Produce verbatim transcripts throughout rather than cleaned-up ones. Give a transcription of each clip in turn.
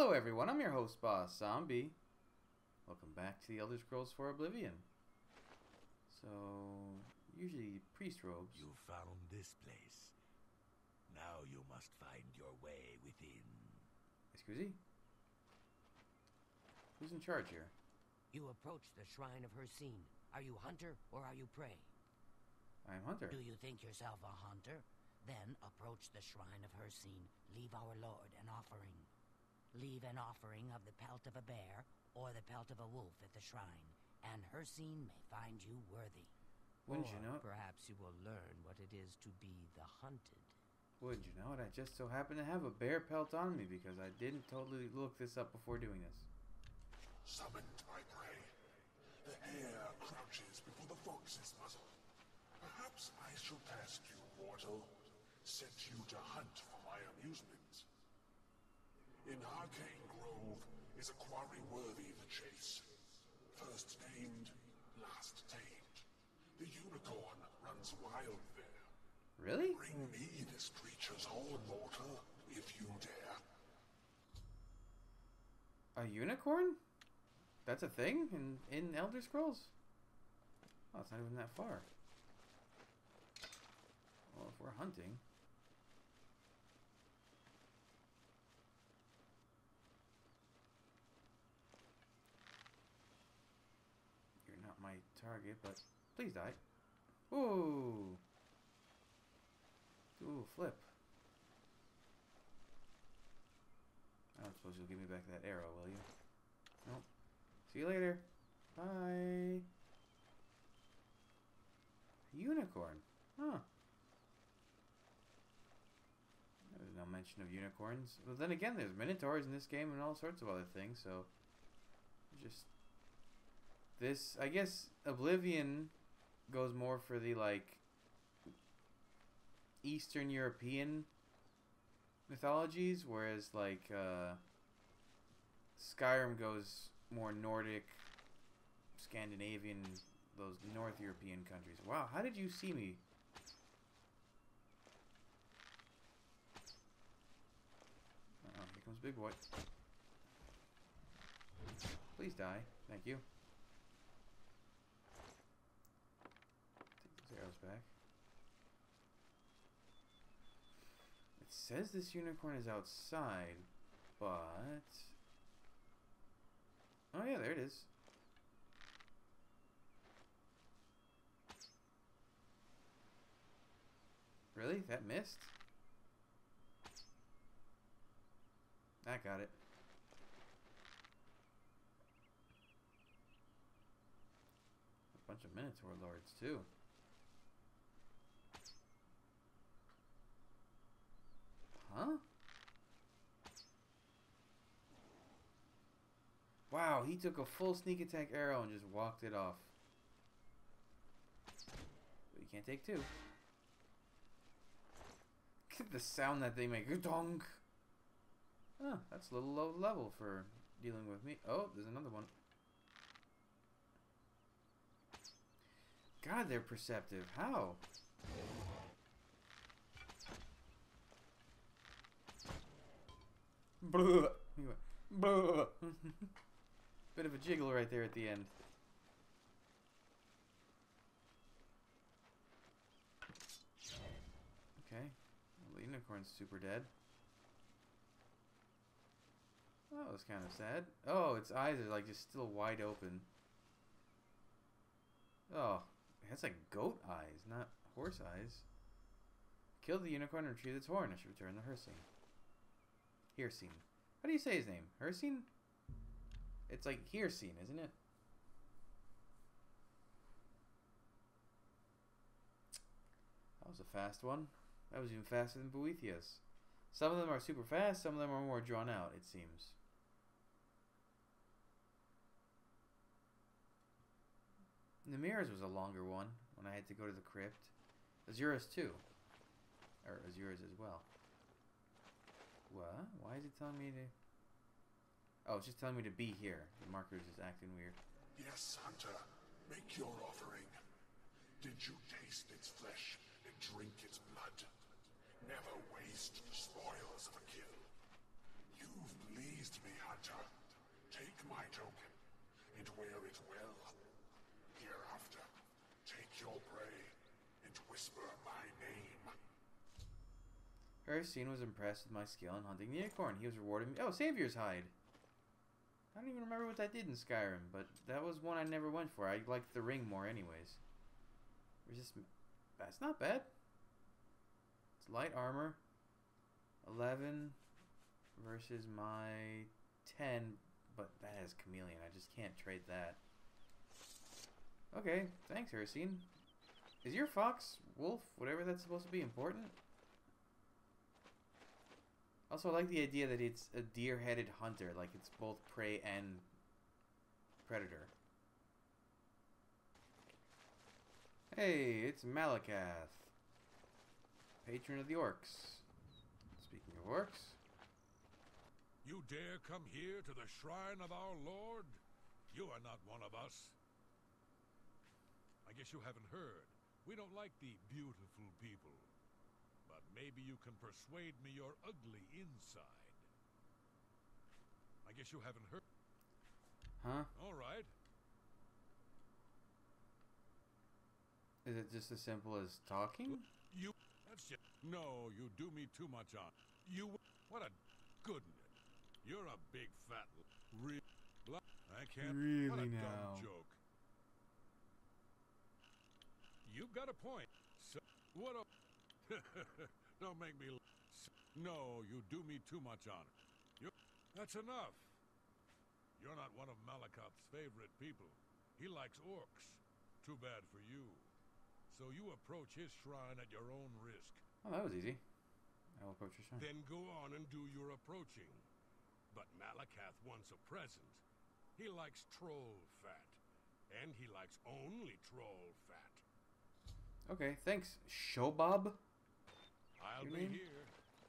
Hello everyone, I'm your host Boss Zombie. Welcome back to the Elder Scrolls four Oblivion. So, usually priest robes. You found this place. Now you must find your way within. Excuse me? Who's in charge here? You approach the shrine of Hircine. Are you hunter or are you prey? I'm hunter. Do you think yourself a hunter? Then approach the shrine of Hircine. Leave our lord an offering. Leave an offering of the pelt of a bear or the pelt of a wolf at the shrine, and Hircine may find you worthy. Wouldn't or you know it? Perhaps you will learn what it is to be the hunted. Wouldn't you know it? I just so happen to have a bear pelt on me because I didn't totally look this up before doing this. Summoned by prey. The hare crouches before the fox's muzzle. Perhaps I shall test you, mortal. Set you to hunt for my amusement. In Arcane Grove is a quarry worthy the chase. First named, last tamed. The unicorn runs wild there. Really? Bring me this creature's horn, mortal, if you dare. A unicorn? That's a thing in, in Elder Scrolls? Oh, it's not even that far. Well, if we're hunting... You're not my target, but please die. Ooh! Ooh, flip. I don't suppose you'll give me back that arrow, will you? Nope. See you later. Bye. Unicorn. Huh. There's no mention of unicorns. But then again, there's minotaurs in this game and all sorts of other things, so... Just... This, I guess, Oblivion goes more for the, like... Eastern European mythologies, whereas, like, uh... Skyrim goes more Nordic, Scandinavian, those North European countries. Wow, how did you see me? Uh-oh, here comes Big Boy. Please die. Thank you. Take those arrows back. It says this unicorn is outside, but... Oh yeah, there it is. Really? That missed? That got it. A bunch of Minotaur lords too. Huh? Wow, he took a full sneak attack arrow and just walked it off. But you can't take two. Look at the sound that they make. Donk. Oh, that's a little low level for dealing with me. Oh, there's another one. God, they're perceptive. How? Blah. Blah. Bit of a jiggle right there at the end. Okay. Well, the unicorn's super dead. Oh, that was kind of sad. Oh, its eyes are like just still wide open. Oh, that's like goat eyes, not horse eyes. Kill the unicorn and retrieve its horn. I should return the Hircine. Hircine. How do you say his name? Hircine? It's like Hircine, isn't it? That was a fast one. That was even faster than Boethius. Some of them are super fast, some of them are more drawn out, it seems. Namira's was a longer one when I had to go to the crypt. Azura's too. Or Azura's as well. What? Why is it telling me to... Oh, it's just telling me to be here. The marker's just acting weird. Yes, Hunter. Make your offering. Did you taste its flesh and drink its blood? Never waste the spoils of a kill. You've pleased me, and wear it well. Hereafter, take your prey and whisper my name. Hircine was impressed with my skill in hunting the unicorn. He was rewarding me. Oh, Savior's Hide. I don't even remember what that did in Skyrim, but that was one I never went for. I liked the ring more anyways. Resist... That's not bad. It's light armor. eleven versus my ten, but that has Chameleon. I just can't trade that. Okay, thanks, Hircine. Is your fox, wolf, whatever that's supposed to be, important? Also, I like the idea that it's a deer-headed hunter, like it's both prey and predator. Hey, it's Malakath, patron of the orcs. Speaking of orcs... You dare come here to the shrine of our lord? You are not one of us. I guess you haven't heard. We don't like the beautiful people. But maybe you can persuade me you're ugly inside. I guess you haven't heard. Huh? All right. Is it just as simple as talking? You... That's just... No, you do me too much on. You... What a... Goodness. You're a big fat... Re... I can't... Really what a now. dumb joke. You've got a point. So, what a... Don't make me... No, you do me too much honor. You... That's enough. You're not one of Malakath's favorite people. He likes orcs. Too bad for you. So you approach his shrine at your own risk. Oh, that was easy. I'll approach your shrine. Then go on and do your approaching. But Malakath wants a present. He likes troll fat. And he likes only troll fat. Okay, thanks, Shobob. I'll Your be name? here.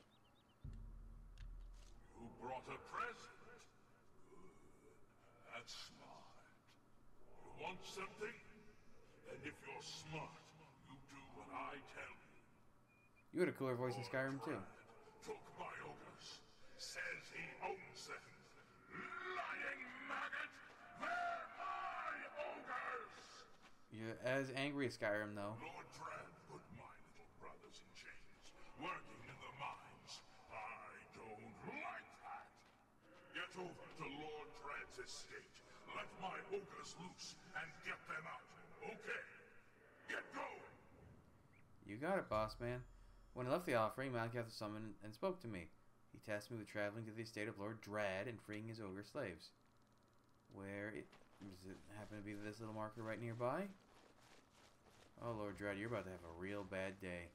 You brought a present? Good. That's smart. You want something? And if you're smart, you do what I tell you. You had a cooler voice in Skyrim too. Took my ogres. Says he owns them. Lying maggot! They're my ogres! You're as angry as Skyrim though. Lord Drad put my little brothers in chains, working in the mines. I don't like that. Get over to Lord Drad's estate. Let my ogres loose and get them out. Okay. Get going. You got it, boss man. When I left the offering, Malakath summoned and spoke to me. He tasked me with traveling to the estate of Lord Drad and freeing his ogre slaves. Where it does it happen to be this little marker right nearby? Oh, Lord Drad, you're about to have a real bad day.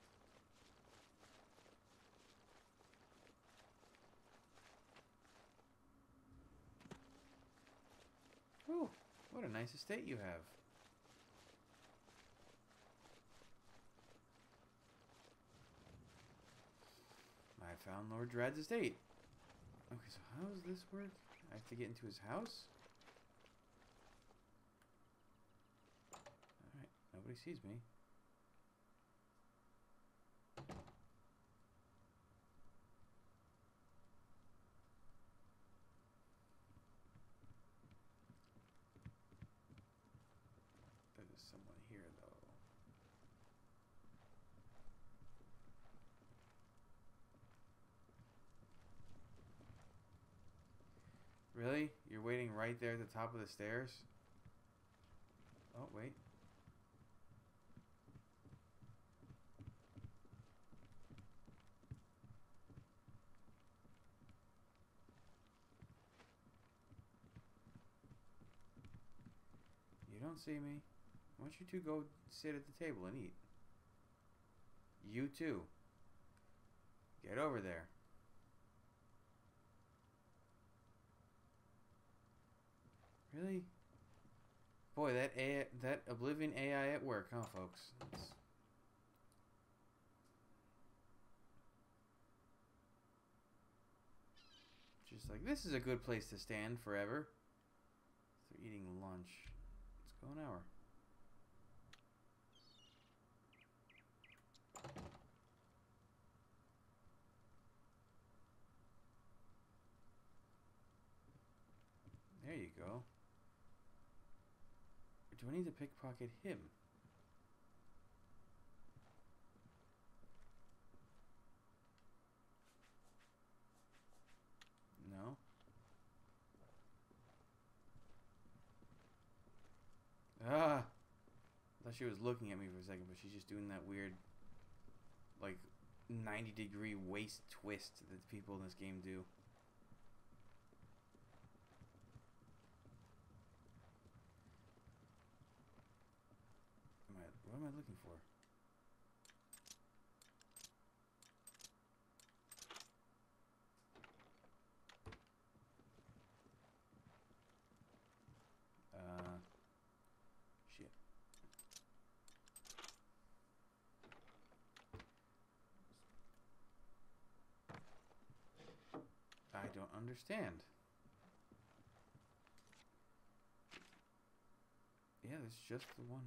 Ooh, what a nice estate you have. I found Lord Drad's estate. Okay, so how does this work? I have to get into his house? Alright, nobody sees me. There's someone here, though. Really? You're waiting right there at the top of the stairs? Oh, wait. You don't see me. Why don't you two go sit at the table and eat? You too. Get over there. Really? Boy, that A I, that Oblivion A I at work, huh, folks? It's... Just like, this is a good place to stand forever. They're eating lunch. Let's go an hour. There you go. Do I need to pickpocket him? No. Ah! I thought she was looking at me for a second, but she's just doing that weird, like, ninety degree waist twist that people in this game do. Am I, what am I looking for? Uh, shit. I don't understand. Yeah, that's just the one.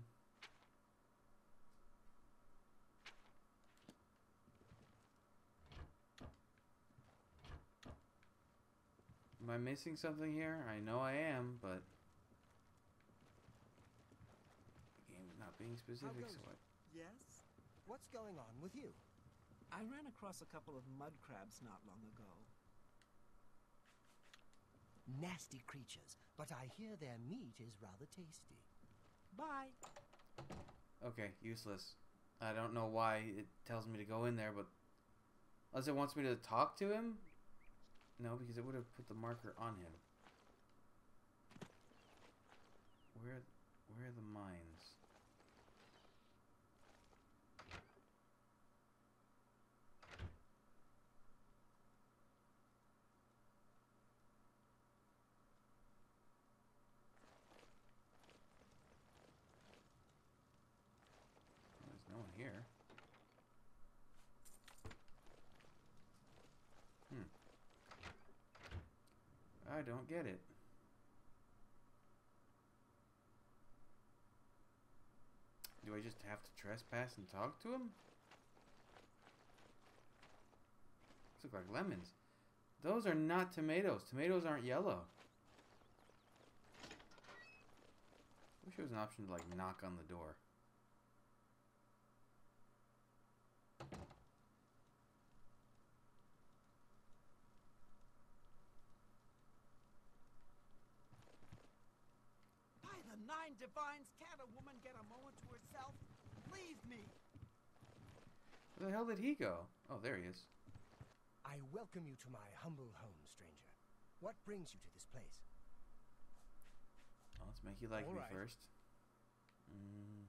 Am I missing something here? I know I am, but the game is not being specific, so I... Yes? What's going on with you? I ran across a couple of mud crabs not long ago. Nasty creatures, but I hear their meat is rather tasty. Bye. Okay, useless. I don't know why it tells me to go in there, but unless it wants me to talk to him? No, because it would have put the marker on him. Where, where are the mines? There's no one here. Hmm. I don't get it. Do I just have to trespass and talk to him? Those look like lemons. Those are not tomatoes. Tomatoes aren't yellow. Wish there was an option to like knock on the door. By the nine divines, can't a woman get a moment to herself? Leave me! Where the hell did he go? Oh, there he is. I welcome you to my humble home, stranger. What brings you to this place? Well, let's make you like All me right. first. Mm.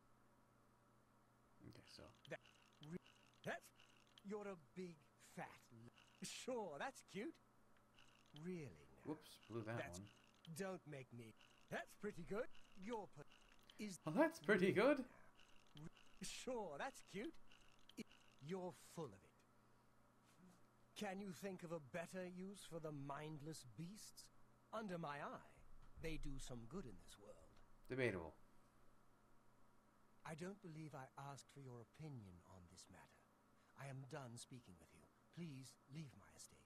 Okay, so. That, re- that's... You're a big, fat... l- Sure, that's cute. Really now. Whoops, blew that That's- one. Don't make me... That's pretty good. Your put... Is... Well, that's pretty good. Re- Sure, that's cute. I- You're full of it. Can you think of a better use for the mindless beasts? Under my eye, they do some good in this world. Debatable. I don't believe I asked for your opinion on this matter. I am done speaking with you. Please leave my estate.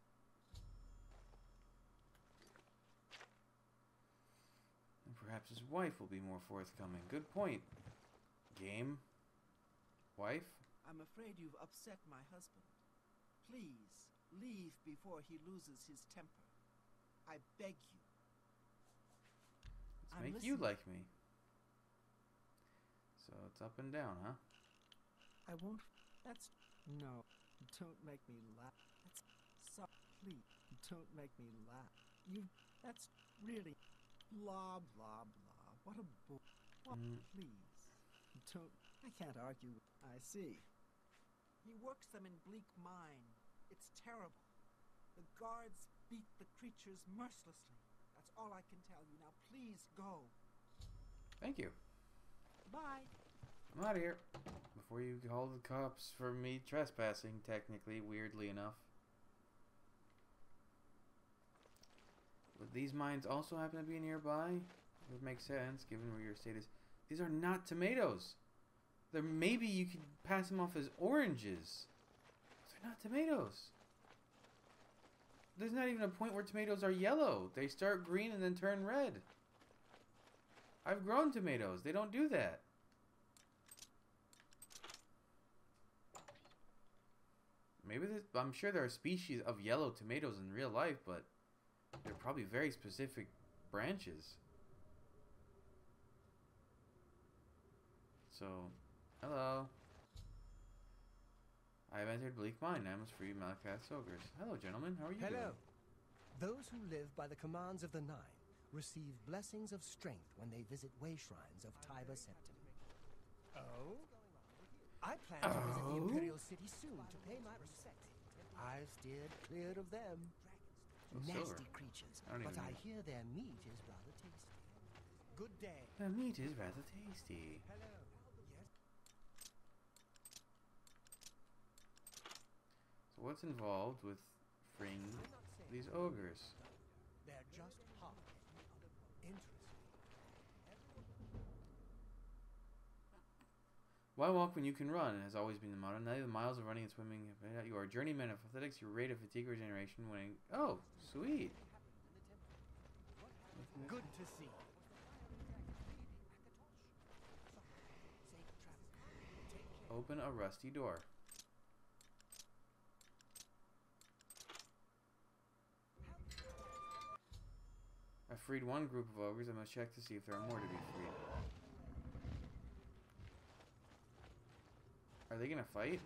And perhaps his wife will be more forthcoming. Good point. Game. Wife? I'm afraid you've upset my husband. Please, leave before he loses his temper. I beg you. Let's I'm make you listening. like me. So it's up and down, huh? I won't. That's... No. Don't make me laugh. That's... So... Please. Don't make me laugh. You... That's really... Blah, blah, blah. What a bo... What? Mm. Please. Don't... I can't argue. I see. He works them in Bleak Mine. It's terrible. The guards beat the creatures mercilessly. That's all I can tell you. Now please go. Thank you. Bye. I'm out of here. Before you call the cops for me trespassing, technically, weirdly enough. Would these mines also happen to be nearby? It would make sense, given where your estate is. These are not tomatoes. They're, maybe you could pass them off as oranges. They're not tomatoes. There's not even a point where tomatoes are yellow. They start green and then turn red. I've grown tomatoes. They don't do that. Maybe this, I'm sure there are species of yellow tomatoes in real life, but they're probably very specific branches. So, hello. I have entered Bleak Mine. I must free Malakath's ogres. Hello, gentlemen. How are you Hello. doing? Those who live by the commands of the Nine receive blessings of strength when they visit way shrines of Tiber Septim. Oh? I plan to visit the Oh? Imperial City soon to pay my respects. I've steered clear of them. Oh, Nasty silver. creatures, I don't but even I know. hear their meat is rather tasty. Good day. The meat is rather tasty. Hello. Yes? So what's involved with freeing I'm not saying these ogres? they're just hard. Interesting. Why walk when you can run? It has always been the motto. Now the miles of running and swimming. You are a journeyman of athletics. Your rate of fatigue regeneration winning. Oh, sweet. Good to see. Open a rusty door. I freed one group of ogres. I must check to see if there are more to be freed. Are they gonna fight?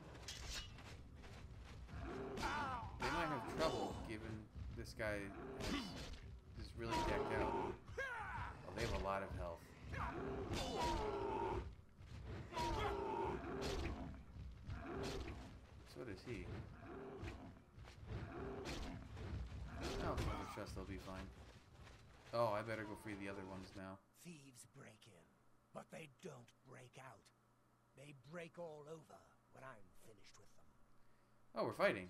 They might have trouble given this guy is, is really decked out. Oh, they have a lot of health. So does he. I don't trust they'll be fine. Oh, I better go free the other ones now. Thieves break in, but they don't break out. They break all over when I'm finished with them. Oh, we're fighting.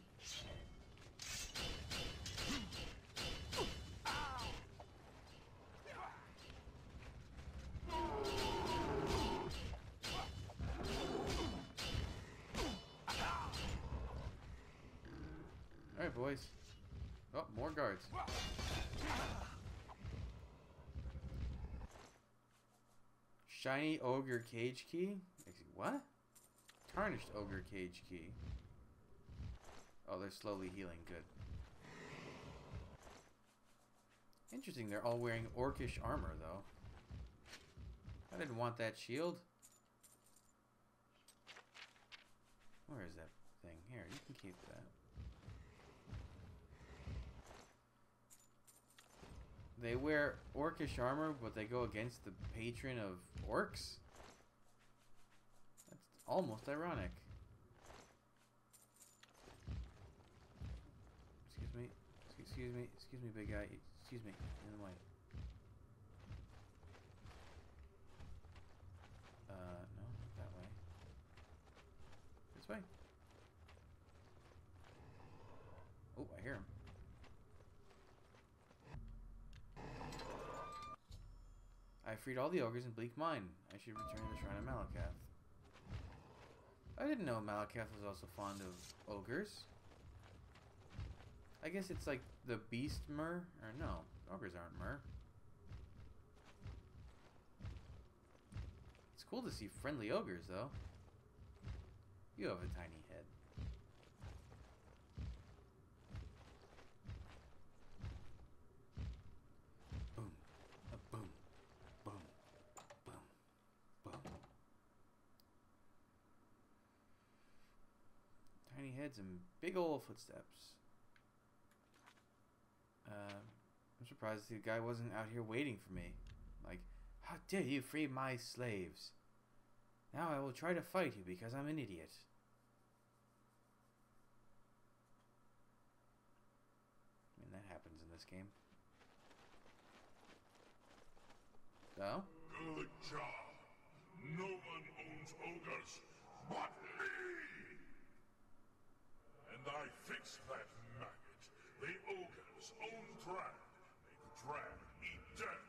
Alright, boys. Oh, more guards. Shiny ogre cage key? What? Tarnished ogre cage key. Oh, they're slowly healing. Good. Interesting, they're all wearing orcish armor, though. I didn't want that shield. Where is that thing? Here, you can keep that. They wear orcish armor, but they go against the patron of orcs? That's almost ironic. Excuse me. Excuse me. Excuse me, big guy. Excuse me. In the way. Uh, no, not that way. This way. Oh, I hear him. I freed all the ogres in Bleak Mine. I should return to the Shrine of Malakath. I didn't know Malakath was also fond of ogres. I guess it's like the beast mer? Or no, ogres aren't mer. It's cool to see friendly ogres, though. You have a tiny head. Boom. A boom. Boom. Boom. Boom. Tiny heads and big old footsteps. Uh, I'm surprised the guy wasn't out here waiting for me. Like, how dare you free my slaves? Now I will try to fight you because I'm an idiot. I mean, that happens in this game. So? Good job. No one owns ogres but me! And I fixed that maggot. The ogre's own drag. Make the drag eat death.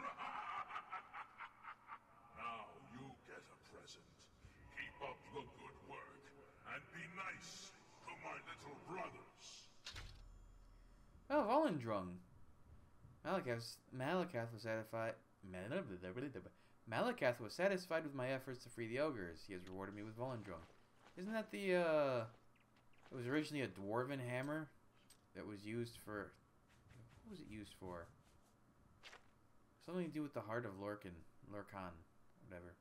Now you get a present. Keep up the good work. And be nice to my little brothers. Oh, Volendrung. Malakath, Malakath was satisfied, Malakath was satisfied with my efforts to free the ogres. He has rewarded me with Volendrung. Isn't that the, uh... It was originally a dwarven hammer that was used for... What was it used for? Something to do with the heart of Lorcan. Lorcan. Whatever.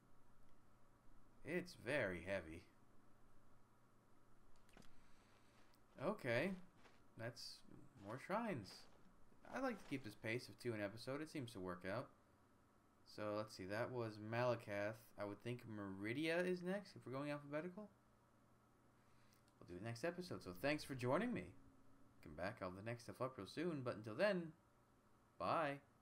It's very heavy. Okay. That's more shrines. I like to keep this pace of two an episode. It seems to work out. So, let's see. That was Malakath. I would think Meridia is next, if we're going alphabetical. We'll do the next episode. So, thanks for joining me. Come back. I'll have the next stuff up real soon. But until then, bye.